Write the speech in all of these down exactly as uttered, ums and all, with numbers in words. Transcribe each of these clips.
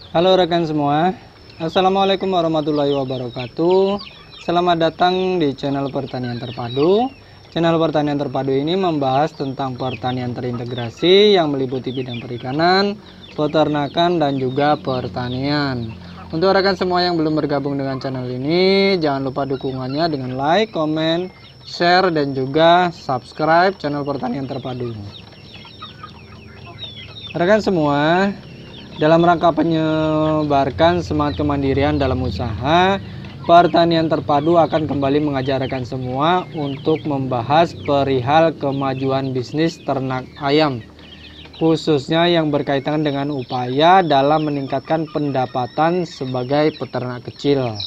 Halo rekan semua, Assalamualaikum warahmatullahi wabarakatuh. Selamat datang di channel Pertanian Terpadu. Channel Pertanian Terpadu ini membahas tentang pertanian terintegrasi yang meliputi bidang perikanan, peternakan, dan juga pertanian. Untuk rekan semua yang belum bergabung dengan channel ini, jangan lupa dukungannya dengan like, komen, share, dan juga subscribe channel Pertanian Terpadu. Rekan semua, dalam rangka penyebarkan semangat kemandirian dalam usaha, Pertanian Terpadu akan kembali mengajarkan semua untuk membahas perihal kemajuan bisnis ternak ayam, khususnya yang berkaitan dengan upaya dalam meningkatkan pendapatan sebagai peternak kecil.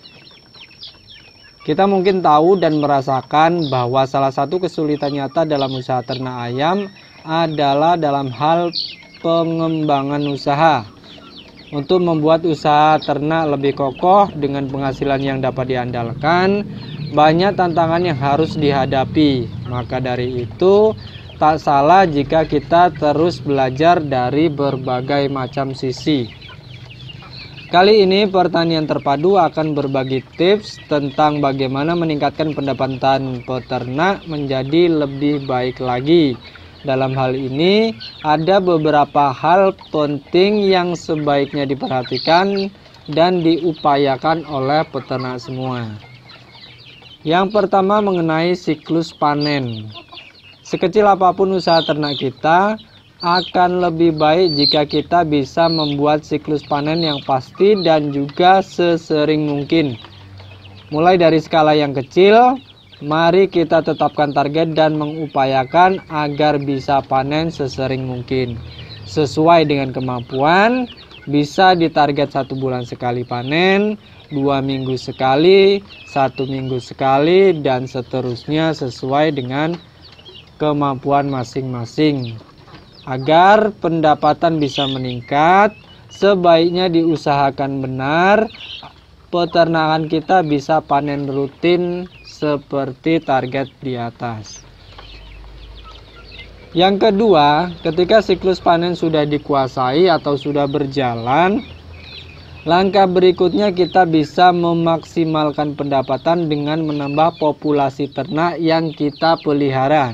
Kita mungkin tahu dan merasakan bahwa salah satu kesulitan nyata dalam usaha ternak ayam adalah dalam hal pengembangan usaha. Untuk membuat usaha ternak lebih kokoh dengan penghasilan yang dapat diandalkan, banyak tantangan yang harus dihadapi. Maka dari itu, tak salah jika kita terus belajar dari berbagai macam sisi. Kali ini Pertanian Terpadu akan berbagi tips tentang bagaimana meningkatkan pendapatan peternak menjadi lebih baik lagi. Dalam hal ini, ada beberapa hal penting yang sebaiknya diperhatikan dan diupayakan oleh peternak semua. Yang pertama mengenai siklus panen. Sekecil apapun usaha ternak kita, akan lebih baik jika kita bisa membuat siklus panen yang pasti dan juga sesering mungkin. Mulai dari skala yang kecil, mari kita tetapkan target dan mengupayakan agar bisa panen sesering mungkin. Sesuai dengan kemampuan, bisa ditarget satu bulan sekali panen, dua minggu sekali, satu minggu sekali, dan seterusnya sesuai dengan kemampuan masing-masing. Agar pendapatan bisa meningkat, sebaiknya diusahakan benar, peternakan kita bisa panen rutin seperti target di atas. Yang kedua, ketika siklus panen sudah dikuasai atau sudah berjalan, langkah berikutnya kita bisa memaksimalkan pendapatan dengan menambah populasi ternak yang kita pelihara.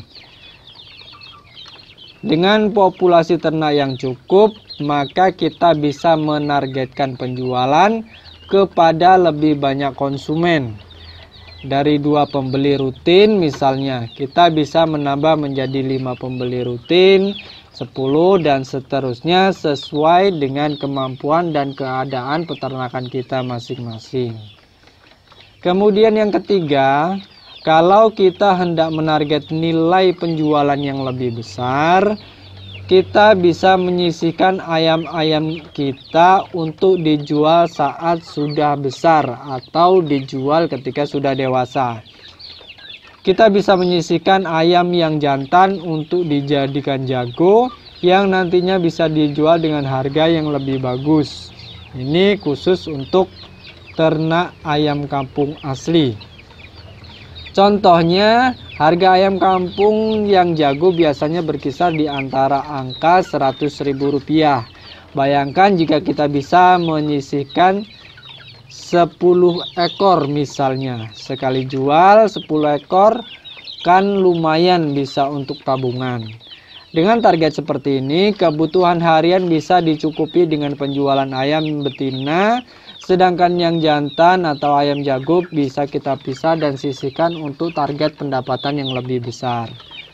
Dengan populasi ternak yang cukup, maka kita bisa menargetkan penjualan kepada lebih banyak konsumen. Dari dua pembeli rutin misalnya, kita bisa menambah menjadi lima pembeli rutin, sepuluh, dan seterusnya sesuai dengan kemampuan dan keadaan peternakan kita masing-masing. Kemudian yang ketiga, kalau kita hendak menarget nilai penjualan yang lebih besar, kita bisa menyisihkan ayam-ayam kita untuk dijual saat sudah besar atau dijual ketika sudah dewasa. Kita bisa menyisihkan ayam yang jantan untuk dijadikan jago yang nantinya bisa dijual dengan harga yang lebih bagus. Ini khusus untuk ternak ayam kampung asli. Contohnya, harga ayam kampung yang jago biasanya berkisar di antara angka seratus ribu rupiah. Bayangkan jika kita bisa menyisihkan sepuluh ekor misalnya. Sekali jual sepuluh ekor kan lumayan bisa untuk tabungan. Dengan target seperti ini, kebutuhan harian bisa dicukupi dengan penjualan ayam betina. Sedangkan yang jantan atau ayam jago bisa kita pisah dan sisihkan untuk target pendapatan yang lebih besar.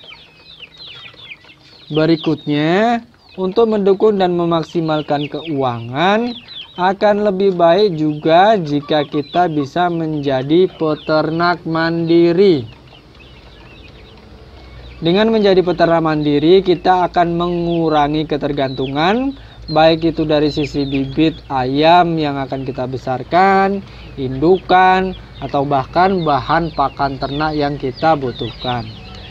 Berikutnya, untuk mendukung dan memaksimalkan keuangan, akan lebih baik juga jika kita bisa menjadi peternak mandiri. Dengan menjadi peternak mandiri, kita akan mengurangi ketergantungan, baik itu dari sisi bibit ayam yang akan kita besarkan, indukan, atau bahkan bahan pakan ternak yang kita butuhkan.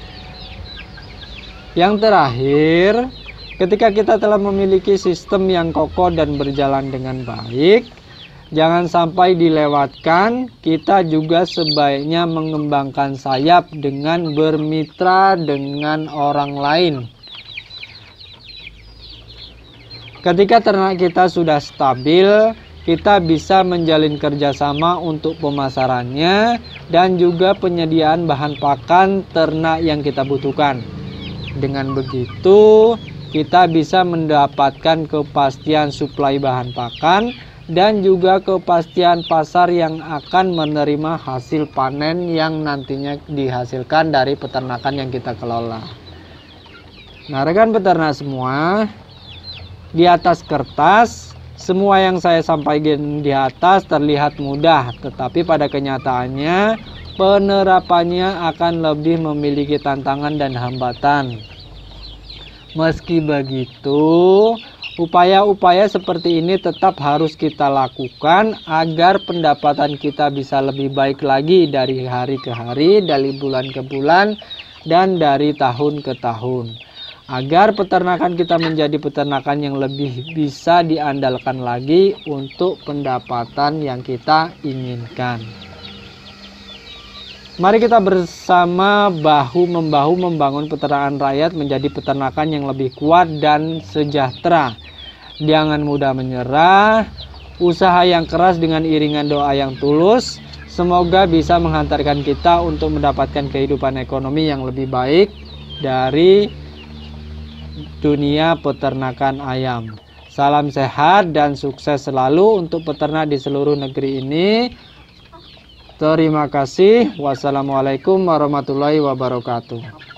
Yang terakhir, ketika kita telah memiliki sistem yang kokoh dan berjalan dengan baik, jangan sampai dilewatkan, kita juga sebaiknya mengembangkan sayap dengan bermitra dengan orang lain. Ketika ternak kita sudah stabil, kita bisa menjalin kerjasama untuk pemasarannya dan juga penyediaan bahan pakan ternak yang kita butuhkan. Dengan begitu, kita bisa mendapatkan kepastian suplai bahan pakan dan juga kepastian pasar yang akan menerima hasil panen yang nantinya dihasilkan dari peternakan yang kita kelola. Nah, rekan peternak semua, di atas kertas, semua yang saya sampaikan di atas terlihat mudah, tetapi pada kenyataannya penerapannya akan lebih memiliki tantangan dan hambatan. Meski begitu, upaya-upaya seperti ini tetap harus kita lakukan agar pendapatan kita bisa lebih baik lagi dari hari ke hari, dari bulan ke bulan, dan dari tahun ke tahun. Agar peternakan kita menjadi peternakan yang lebih bisa diandalkan lagi untuk pendapatan yang kita inginkan. Mari kita bersama bahu-membahu membangun peternakan rakyat menjadi peternakan yang lebih kuat dan sejahtera. Jangan mudah menyerah, usaha yang keras dengan iringan doa yang tulus, semoga bisa menghantarkan kita untuk mendapatkan kehidupan ekonomi yang lebih baik dari dunia peternakan ayam. Salam sehat dan sukses selalu untuk peternak di seluruh negeri ini. Terima kasih. Wassalamualaikum warahmatullahi wabarakatuh.